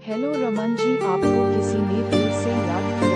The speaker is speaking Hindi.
हेलो रमन जी, आपको किसी ने फिर से याद